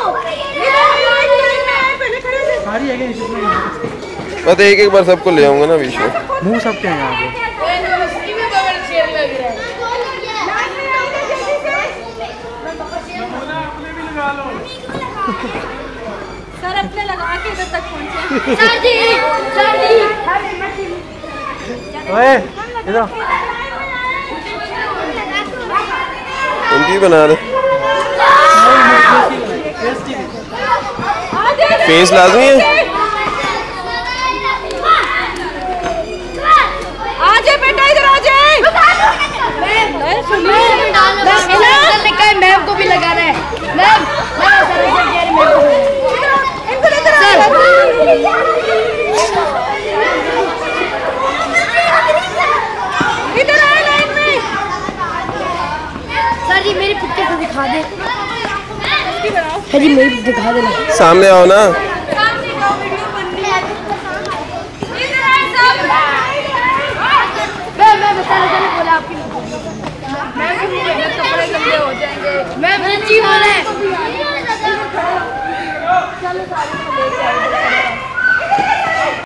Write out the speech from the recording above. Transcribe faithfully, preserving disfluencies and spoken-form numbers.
मैं तो एक एक बार सबको ले आऊंगा ना बीच में। मुंह सबके हैं यहाँ पे। सर अपने लगा के इधर तक पहुंचे। Sir ji, sir ji. ओए इधर उनकी बना रहे। फेस लाजमी है। आजे बेटा इधर आजे। मैम को भी लगा रहा है। मैम इधर आए लाइन में। सर जी मेरी पिक्चर तो दिखा दे। सर जी मेरी दिखा देना। सामने आओ ना। कपड़े गंदे हो जाएंगे। मैम सच्ची बोल रहे हैं। चलो सारे को लेके